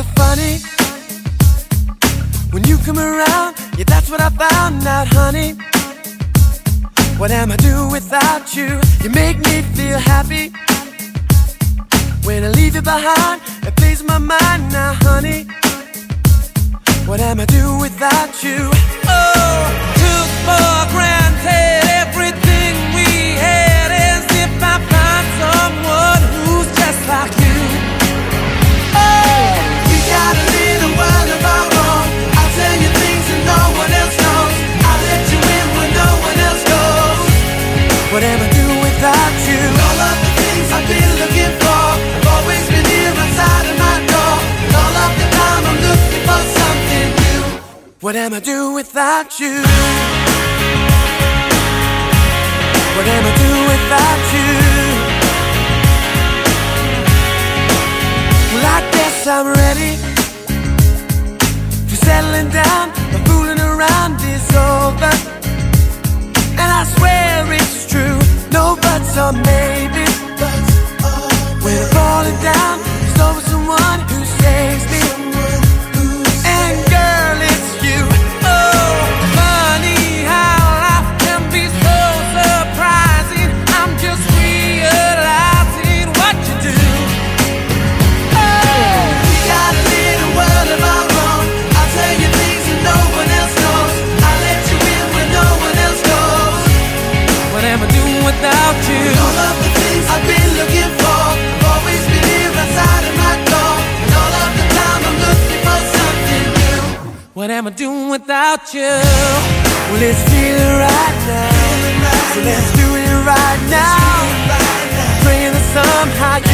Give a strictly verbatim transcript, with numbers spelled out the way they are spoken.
feel funny when you come around. Yeah, that's what I found out, honey. What am I doing without you? You make me feel happy. When I leave you behind, it plays my mind now, honey. What am I doing without you? Oh, took for granted everything we had, as if I found someone who's just like you. Oh, we got a little world of our own. I'll tell you things that no one else knows. I'll let you in where no one else goes. What am I doing without you? All of the things I've been looking for have always been here outside of my door. And all of the time I'm looking for something new. What am I doing without you? What am I doing without you? Well, I guess I'm ready for settling down. My fooling around is over, and I swear it's true. No buts or maybes. When I'm falling down, there's always someone who saves me. And girl, it's you. Oh, funny how life can be so surprising. I'm just realizing what you do. Oh, we got a little world of our own. I'll tell you things that no one else knows. I'll let you in where no one else goes. What am I doing without you? All of the things I've been looking for have always been here outside of my door. And all of the time I'm looking for something new. What am I doing without you? Well, it's feeling right now, so let's do it right now. Praying that somehow